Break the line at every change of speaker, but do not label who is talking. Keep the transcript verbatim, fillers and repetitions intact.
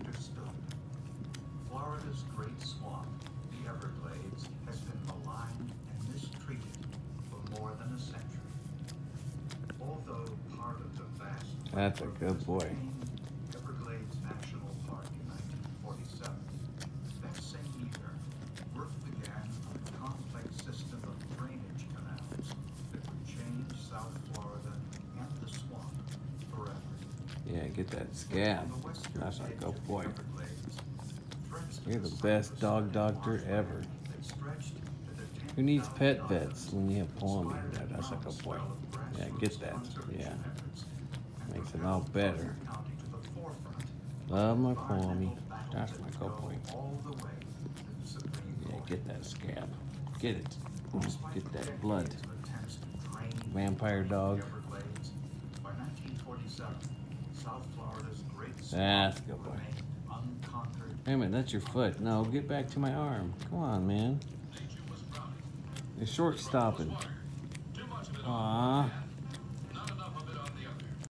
understood. Florida's great swamp, the Everglades, has been maligned and mistreated for more than a century. Although part of the vast...
That's a good boy.
Everglades National Park in nineteen forty-seven, that same year, work began on a complex system of drainage canals that would change South Florida and the swamp forever.
Yeah, get that scab. That's a good boy. You're the best dog doctor ever. Who needs pet vets when you have Palmy? Yeah, that's a good boy. Yeah, get that. Yeah. Makes it all better. Love my Palmy. That's my good boy. Yeah, get that scab. Get it. Get that blood. Vampire dog. That's a good boy. Wait a minute, that's your foot. No, get back to my arm. Come on, man. You're short stopping. Aww.